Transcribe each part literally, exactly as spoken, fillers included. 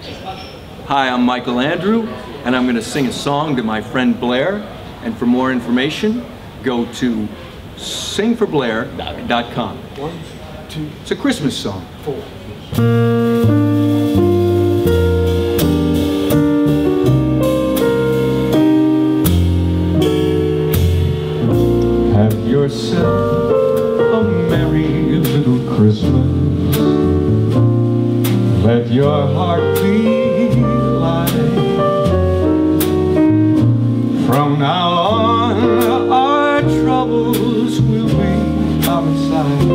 Hi, I'm Michael Andrew, and I'm going to sing a song to my friend Blair. And for more information, go to sing for blair dot com. One, two, it's a Christmas song. Four. Have yourself a merry little Christmas. Let your heart be light. From now on, our troubles will be out of sight.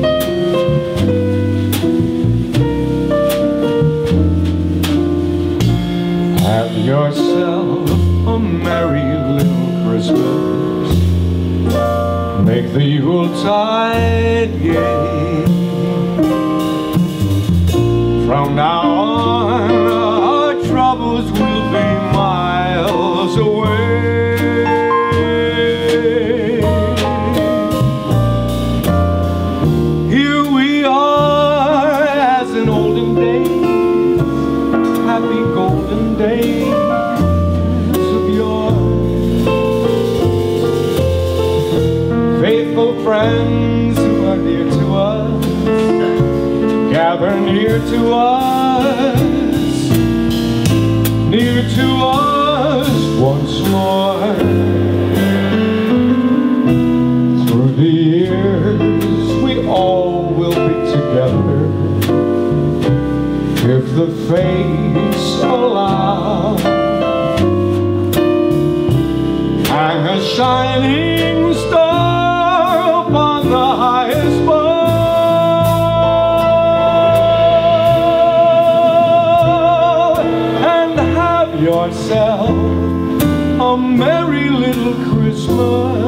Have yourself a merry little Christmas. Make the Yuletide gay. From now on, our troubles will be miles away. Here we are as in olden days, happy golden days of yore. Faithful friends who are dear to us, gather near to us, near to us once more. Through the years we all will be together, if the fates allow. Hang a shining star upon the highest bough, yourself a merry little Christmas.